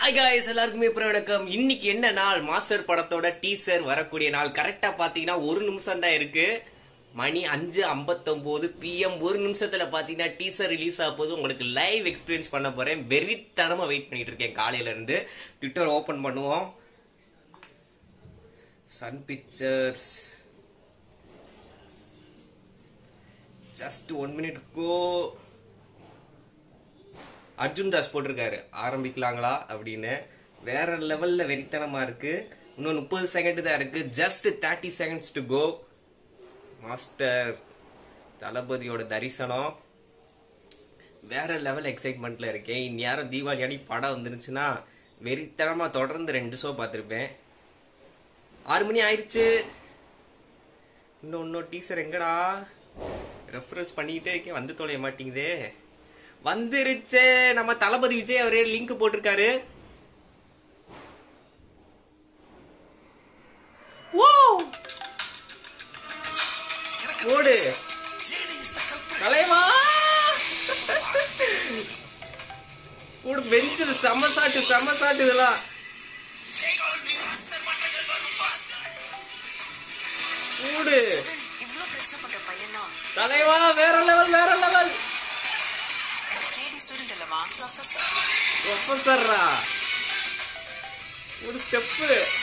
Hi guys எல்லாருக்குமே வணக்கம். இன்னைக்கு என்ன நாள்? மாஸ்டர் படத்தோட டீசர் வரக்கூடிய நாள். கரெக்டா பாத்தீங்கன்னா ஒரு நிமிஷம் தான் இருக்கு. மணி 5:59 PM. ஒரு நிமிஷத்துல பாத்தீங்கன்னா டீசர் ரிலீஸ் ஆக போது உங்களுக்கு லைவ் எக்ஸ்பீரியன்ஸ் பண்ண போறேன். வெறித்தனமா வெயிட் பண்ணிட்டு இருக்கேன். காலையில இருந்து ட்விட்டர் ஓபன் பண்ணுவோம். Sun Pictures just 1 minute go. Arjun Das போட்டிருக்காரு ஆரம்பிக்கலாங்களா அப்படின்னு. வேற லெவல்ல வெறித்தனமா இருக்கு. இன்னும் 30 செகண்ட் தான் இருக்கு. Just 30 seconds to go. Master தளபதியோட தரிசனம் வேற லெவல் எக்ஸைட்மெண்ட்ல இருக்கேன். இந்நேரம் தீபாவளி அடி படம் வந்துருச்சுன்னா வெறித்தனமா தொடர்ந்து 2 ஷோ பார்த்திருப்பேன். 6 மணி ஆயிடுச்சு. இன்னும் டீசர் எங்கடா? ரெஃப்ரெஷ் பண்ணிக்கிட்டே இருக்கேன், வந்து தொலைய மாட்டேங்குதே. வந்துருச்சு. நம்ம தளபதி விஜய் அவரே லிங்க் போட்டிருக்காரு. ஓடு தலைவா. ஓடு பெஞ்சில் சமசாட்டு இதெல்லாம். ஓடு தலைவா. வேற லெவல். ப்ரொஃபஸரா ஒரு ஸ்டெப்பு.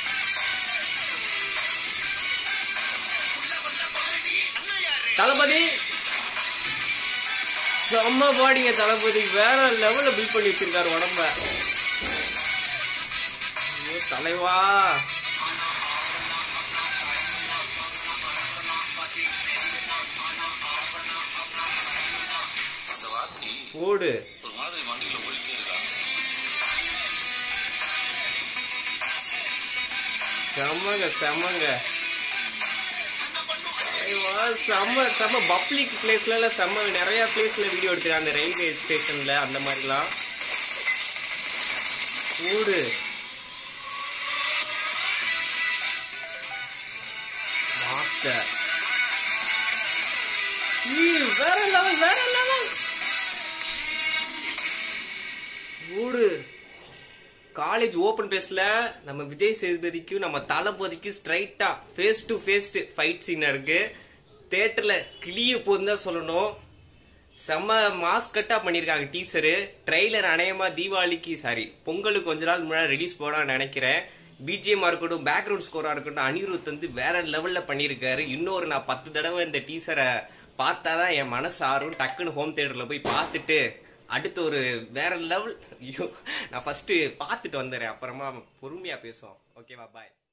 தளபதி செம்ம பாடிங்க. தளபதி வேற லெவல்ல பில்ட் பண்ணி வச்சிருக்காரு உடம்ப. தலைவா ஓடு. செம்மங்க. செம்ம பப்ளிக் பிளேஸ்ல செம்ம நிறைய பிளேஸ்ல வீடியோ எடுத்துருக்காங்க. அந்த ரயில்வே ஸ்டேஷன்ல அந்த மாதிரிலாம். ஓடு மாஸ்டர். வேற லெவல். ஓடு. காலேஜ் ஓபன் பேஸ்ல நம்ம விஜய் சேதுபதிக்கும் நம்ம தளபதிக்கும் ஸ்ட்ரைட்டா face to face fight scene இருக்கு. தியேட்டர்ல கிளிய போதுன்னு தான் சொல்லணும். செம்ம மாஸ் கட்டா பண்ணிருக்காங்க டீசரு. ட்ரெய்லர் அநேகமா தீபாவளிக்கு பொங்கலுக்கு கொஞ்ச நாள் முன்னாடி ரிலீஸ் போடான்னு நினைக்கிறேன். பிஜிஎம் இருக்கட்டும், பேக்ரவுண்ட் ஸ்கோரா இருக்கட்டும், அனிருத் வந்து வேற லெவல்ல பண்ணிருக்காரு. இன்னொரு நான் 10 தடவை இந்த டீசரை பார்த்தாதான் என் மனசு ஆறும். டக்குன்னு ஹோம் தியேட்டர்ல போய் பார்த்துட்டு அடுத்து ஒரு வேற லெவல். ஐயோ, நான் ஃபர்ஸ்ட் பார்த்துட்டு வந்துடுறேன், அப்புறமா பொறுமையா பேசுவோம். ஓகேவா? பாய்.